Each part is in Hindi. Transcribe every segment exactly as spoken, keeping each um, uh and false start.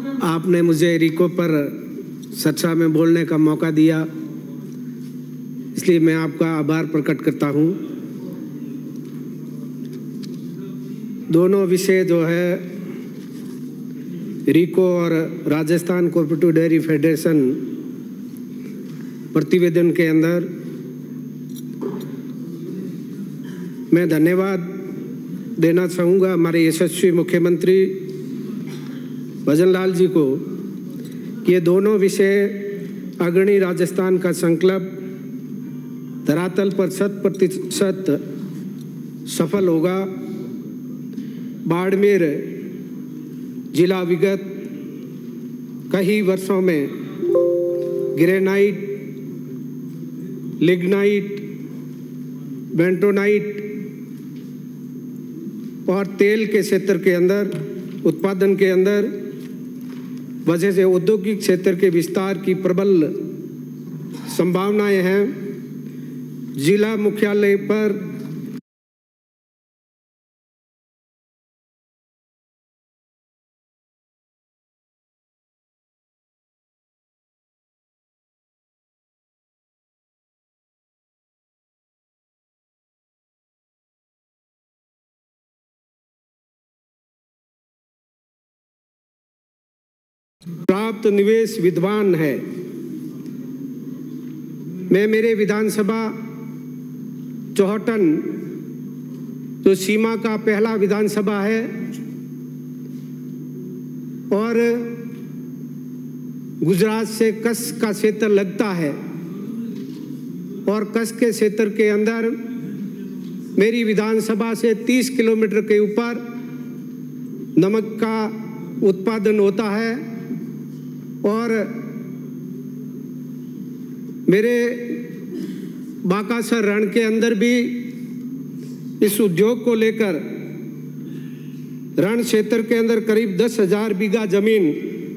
आपने मुझे रिको पर चर्चा में बोलने का मौका दिया, इसलिए मैं आपका आभार प्रकट करता हूँ। दोनों विषय जो है रिको और राजस्थान कोऑपरेटिव डेयरी फेडरेशन प्रतिवेदन के अंदर मैं धन्यवाद देना चाहूँगा हमारे यशस्वी मुख्यमंत्री भजन लाल जी को कि ये दोनों विषय अग्रणी राजस्थान का संकल्प धरातल पर शत प्रतिशत सफल होगा। बाड़मेर जिला विगत कई वर्षों में ग्रेनाइट, लिग्नाइट, बेंटोनाइट और तेल के क्षेत्र के अंदर उत्पादन के अंदर वजह से औद्योगिक क्षेत्र के विस्तार की प्रबल संभावनाएं हैं। जिला मुख्यालय पर प्राप्त निवेश विद्वान है। मैं मेरे विधानसभा चौहटन जो सीमा का पहला विधानसभा है और गुजरात से कच्छ का क्षेत्र लगता है और कच्छ के क्षेत्र के अंदर मेरी विधानसभा से तीस किलोमीटर के ऊपर नमक का उत्पादन होता है और मेरे बाकासर रण के अंदर भी इस उद्योग को लेकर रण क्षेत्र के अंदर करीब दस हजार बीघा जमीन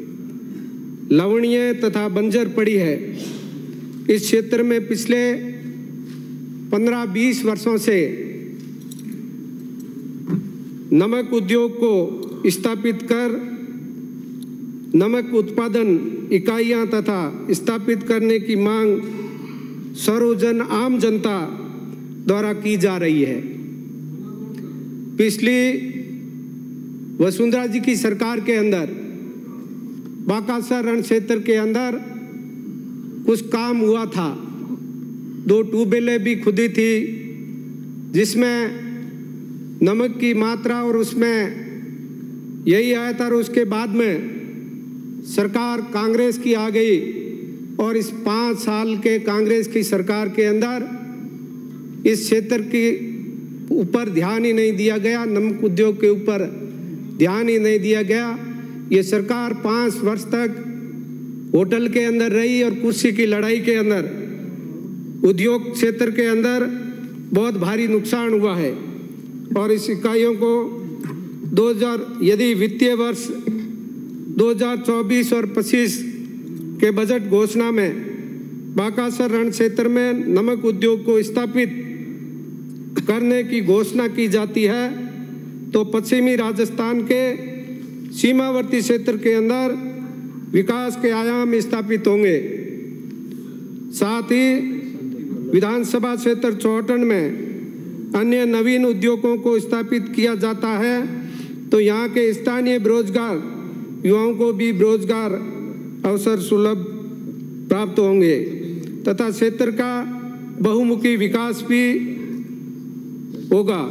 लवणीय तथा बंजर पड़ी है। इस क्षेत्र में पिछले पंद्रह बीस वर्षों से नमक उद्योग को स्थापित कर नमक उत्पादन इकाइयां तथा स्थापित करने की मांग सर्वजन आम जनता द्वारा की जा रही है। पिछली वसुंधरा जी की सरकार के अंदर बाकासर रण क्षेत्र के अंदर कुछ काम हुआ था। दो ट्यूबवेलें भी खुदी थी जिसमें नमक की मात्रा और उसमें यही आया था। और उसके बाद में सरकार कांग्रेस की आ गई और इस पाँच साल के कांग्रेस की सरकार के अंदर इस क्षेत्र के ऊपर ध्यान ही नहीं दिया गया, नमक उद्योग के ऊपर ध्यान ही नहीं दिया गया। ये सरकार पाँच वर्ष तक होटल के अंदर रही और कुर्सी की लड़ाई के अंदर उद्योग क्षेत्र के अंदर बहुत भारी नुकसान हुआ है। और इस इकाइयों को दो हज़ार यदि वित्तीय वर्ष दो हज़ार चौबीस और पच्चीस के बजट घोषणा में बाकासर रण क्षेत्र में नमक उद्योग को स्थापित करने की घोषणा की जाती है तो पश्चिमी राजस्थान के सीमावर्ती क्षेत्र के अंदर विकास के आयाम स्थापित होंगे। साथ ही विधानसभा क्षेत्र चौहटन में अन्य नवीन उद्योगों को स्थापित किया जाता है तो यहाँ के स्थानीय बेरोजगार युवाओं को भी रोजगार अवसर सुलभ प्राप्त होंगे तथा क्षेत्र का बहुमुखी विकास भी होगा।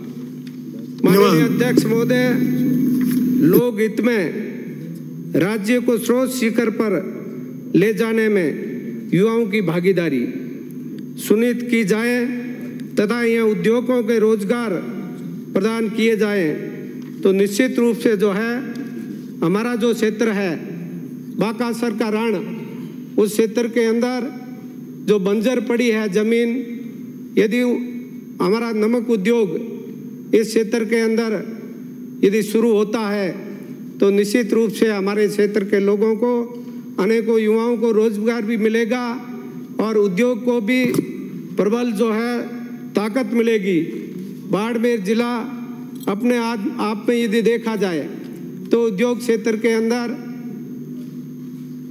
माननीय अध्यक्ष महोदय, लोक हित में राज्य को स्रोत शिखर पर ले जाने में युवाओं की भागीदारी सुनिश्चित की जाए तथा यहाँ उद्योगों के रोजगार प्रदान किए जाएं तो निश्चित रूप से जो है हमारा जो क्षेत्र है बाकासर का रण, उस क्षेत्र के अंदर जो बंजर पड़ी है जमीन, यदि हमारा नमक उद्योग इस क्षेत्र के अंदर यदि शुरू होता है तो निश्चित रूप से हमारे क्षेत्र के लोगों को, अनेकों युवाओं को रोजगार भी मिलेगा और उद्योग को भी प्रबल जो है ताकत मिलेगी। बाड़मेर जिला अपने आप में यदि देखा जाए तो उद्योग क्षेत्र के अंदर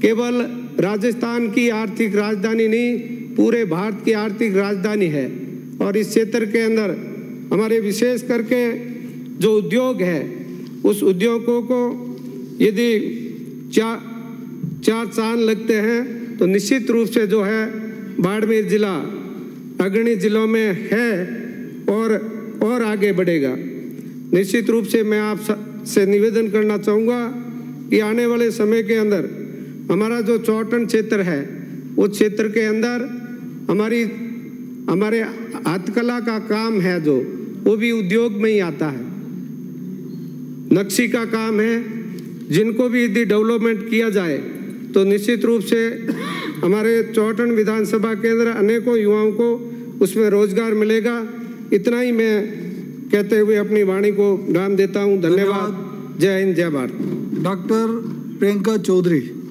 केवल राजस्थान की आर्थिक राजधानी नहीं, पूरे भारत की आर्थिक राजधानी है। और इस क्षेत्र के अंदर हमारे विशेष करके जो उद्योग है, उस उद्योगों को यदि चार चार चांद लगते हैं तो निश्चित रूप से जो है बाड़मेर जिला अग्रणी जिलों में है और और आगे बढ़ेगा। निश्चित रूप से मैं आप से निवेदन करना चाहूँगा कि आने वाले समय के अंदर हमारा जो चौटन क्षेत्र है, उस क्षेत्र के अंदर हमारी हमारे हस्तकला का काम है जो, वो भी उद्योग में ही आता है। नक्शी का काम है, जिनको भी यदि डेवलपमेंट किया जाए तो निश्चित रूप से हमारे चौटन विधानसभा के अंदर अनेकों युवाओं को उसमें रोजगार मिलेगा। इतना ही मैं कहते हुए अपनी वाणी को विराम देता हूँ। धन्यवाद। जय हिंद, जय भारत। डॉक्टर प्रियंका चौधरी।